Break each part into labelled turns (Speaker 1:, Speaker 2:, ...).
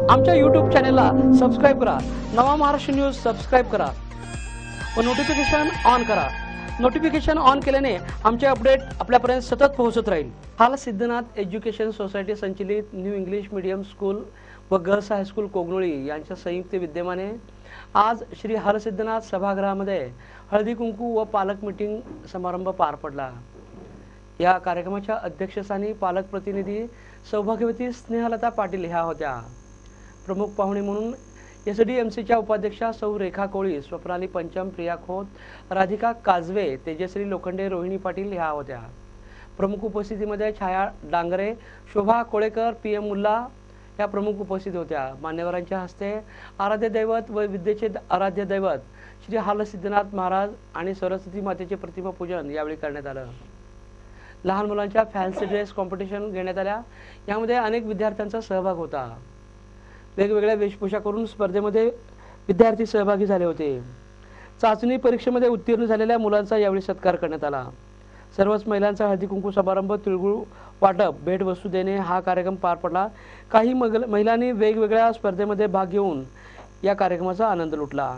Speaker 1: आमच्या YouTube चॅनलला subscribe करा। नवा महाराष्ट्र न्यूज सबस्क्राइब करा व नोटिफिकेशन ऑन करा। नोटिफिकेशन ऑन केल्याने आमचे अपडेट आपल्यापर्यंत सतत पोहोचत राहील। हाल सिद्धनाथ एज्युकेशन सोसायटी संचलित न्यू इंग्लिश मीडियम स्कूल व गर्ल्स हायस्कूल कोगनोळी यांच्या संयुक्त विद्यमाने आज श्री हाल सिद्धनाथ सभागृहामध्ये हळदी कुंकू व पालक मीटिंग समारंभ पार पडला। या कार्यक्रमाच्या अध्यक्षस्थानी पालक प्रतिनिधी सौभाग्यवती स्नेहलता पाटील ह्या होत्या। प्रमुख पाहुणे म्हणून एसडीएमसीच्या उपाध्यक्षा सौ रेखा कोळी, स्वप्नाली पंचम, प्रिया खोत, राधिका काजवे, तेजश्री लोखंडे, रोहिणी पाटील ह्या होत्या। प्रमुख उपस्थितीमध्ये छाया डांगरे, शोभा कोळेकर, पीएम मुल्ला या प्रमुख उपस्थित होत्या। मान्यवरांच्या हस्ते आराध्य दैवत व विद्येचे आराध्य दैवत श्री हाल सिद्धनाथ महाराज आणि सरस्वती मातेचे प्रतिमा पूजन यावेळी करण्यात आलं। लहान मुलांच्या फॅन्सी ड्रेस कॉम्पिटिशन घेण्यात आल्या। यामध्ये अनेक विद्यार्थ्यांचा सहभाग होता। वेगवेगळ्या वेशभूषा करून स्पर्धेमध्ये विद्यार्थी सहभागी झाले होते। चाचणी परीक्षेमध्ये उत्तीर्ण झालेल्या मुलांचा यावेळी सत्कार करण्यात आला। सर्वच महिलांचा हळदी कुंकू समारंभ, तिळगुळ वाटप, भेट वस्तू देणे हा कार्यक्रम पार पडला। काही महिलांनी वेगवेगळ्या स्पर्धेमध्ये भाग घेऊन या कार्यक्रमाचा आनंद लुटला।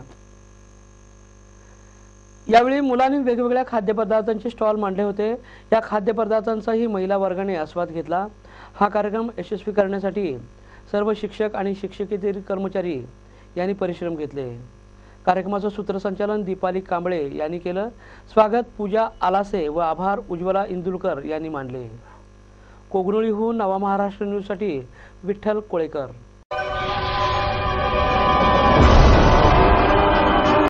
Speaker 1: यावेळी मुलांनी वेगवेगळ्या खाद्यपदार्थांचे स्टॉल मांडले होते। या खाद्यपदार्थांचाही महिला वर्गाने आस्वाद घेतला। हा कार्यक्रम यशस्वी करण्यासाठी सर्व शिक्षक आणि शिक्षकेतर कर्मचारी यांनी परिश्रम घेतले। कार्यक्रमाचं सूत्रसंचालन दीपाली कांबळे यांनी केलं। स्वागत पूजा आलासे व आभार उज्ज्वला इंदुलकर यांनी मांडले। कोगनोळीहून नवा महाराष्ट्र न्यूजसाठी विठ्ठल कोळेकर।